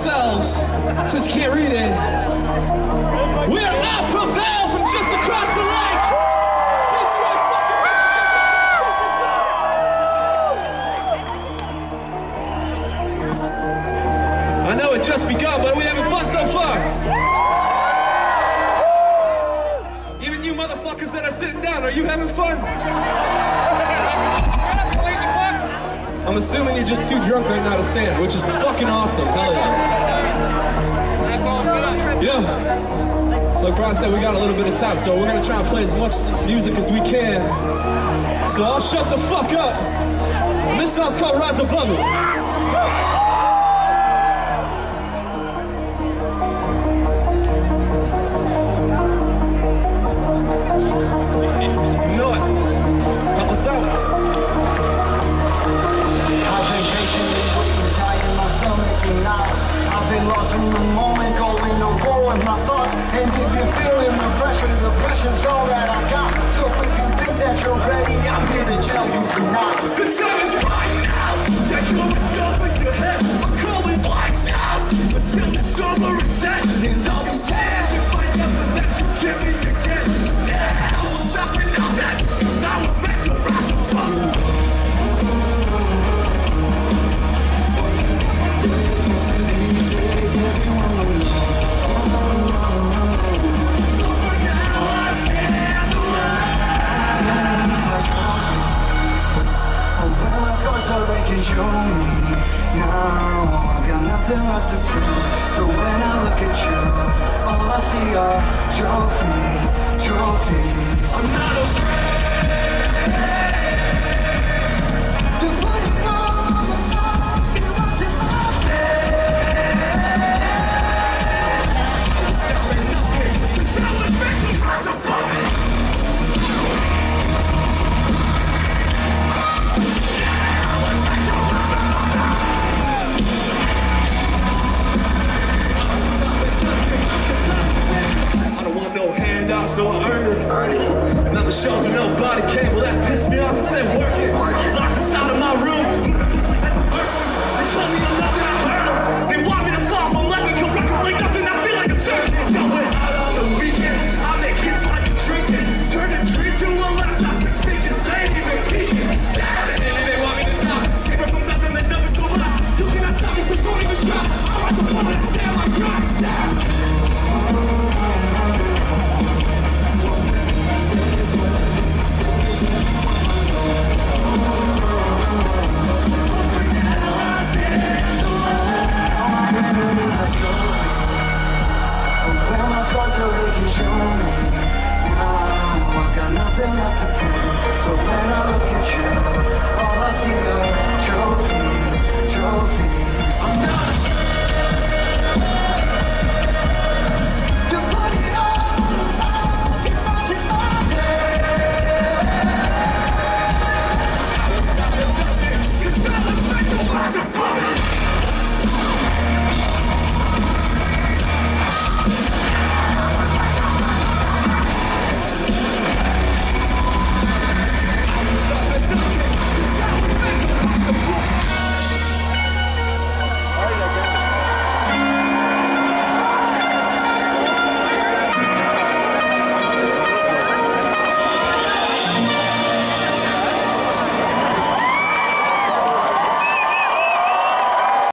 ourselves, since you can't read it. We're at Prevail from just across the lake. Detroit, fucking Michigan. I know it just begun, but we're having fun so far. Even you motherfuckers that are sitting down, are you having fun? I'm assuming you're just too drunk right now to stand, which is fucking awesome. Hell yeah. You know, like Brian said, we got a little bit of time, so we're gonna try and play as much music as we can. So I'll shut the fuck up. And this song's called Rise Above It. You know it. Help us out. I've been lost in the moment, going to war with my thoughts. And if you're feeling the pressure's all that I got. So if you think that you're ready, I'm here to tell you you're not. The time is right now. Yeah, you're on top of your head. I'm calling lights out until it's over and dead. And I'll be dead if I never let you give me again. Yeah, I will stop and know that, 'cause I was meant to rise above. So they can show me now. I've got nothing left to prove. So when I look at you, all I see are trophies, trophies. I'm not afraid to put it all on the line. It wasn't my it's stopping nothing, 'cause I was meant to rise above it. So I earned it. Number shows where nobody came. Well, that pissed me off. I said, work it. Locked us out of my room. They told me I'm nothing. I heard them. They want me to fall from left and kill records like nothing. I feel like a surgeon. Going out on the weekend. I make hits like a drinking. Turn a dream to a last. Not 6 feet to save even peeking. They want me to stop. Came from nothing. The numbers go up. You cannot stop me, so don't even try. I rise above it and stay on my grind. so they can show me. Now I've got nothing left to prove. So when I look at you, all I see are trophies, trophies. I'm not